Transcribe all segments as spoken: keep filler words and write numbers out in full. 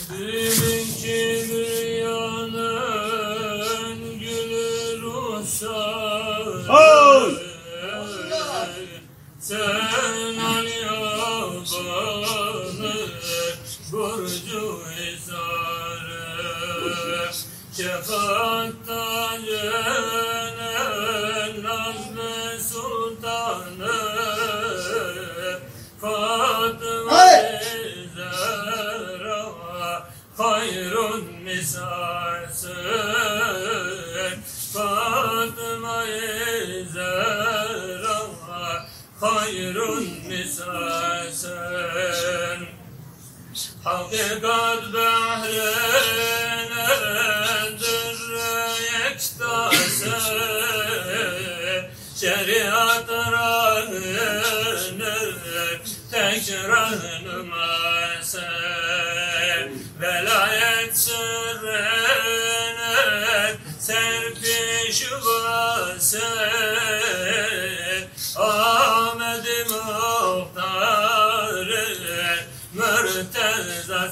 Dilin kibriyanın gülü ruhsar. Sen al yabanı burcu izarı. Şefaattan yenen Nazlı Sultanı Fatıma-i Zehra hayrun nisarsın. Fatıma-i Zehra hayrun nisarsın. Hakikat behrine dürre yektası. Şeriat rahını tekrar numarası. Velayet sırrını serpiş yuvası. Ahmet-i Muhtar'ı mürteza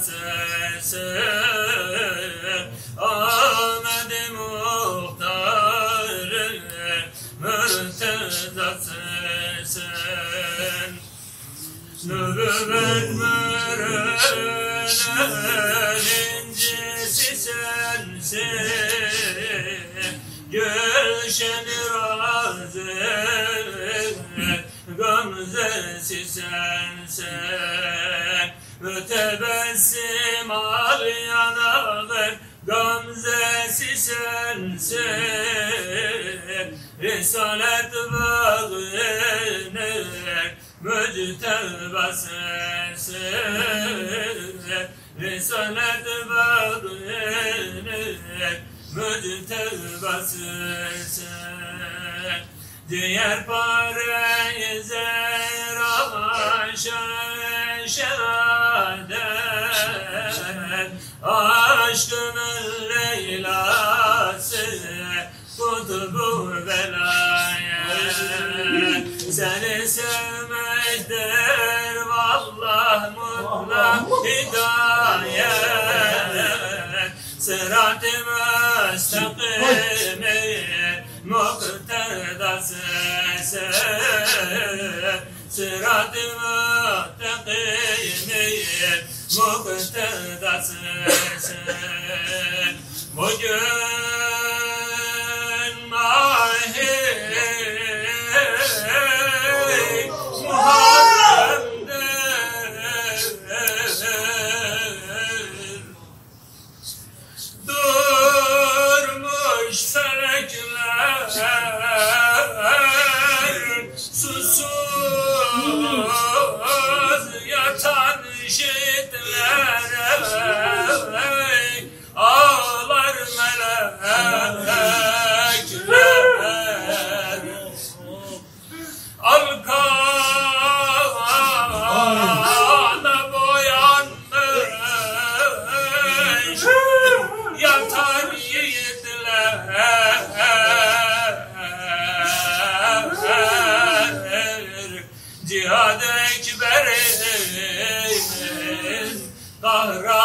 sensin. Ahmet-i Muhtar'ı mürteza sensin. Nübüvvet mürünün incisi sensin. Gülşen-i razı gamzesi sensin. Mütebessim al yanağın gamzesi sensin. Risalet bağının mücteba sensin. Risalet bağının mücteba sensin. Diğer pare-i zehra şehadet. Aşkımın Leyla'sı kutubu velayet. Seni sevmektir vallah mutlak hidayet. Sırat-ı müstakimi muktedası sen. Sırat-ı müstakimi muktedası sen. Bugün mahir Muharrem'dir. Durmuş felekler susuz yatan şehitler. Ağlar melekler. Alkana boyanmış yatan yiğitler. Cihad-ı Ekber'in kahramanı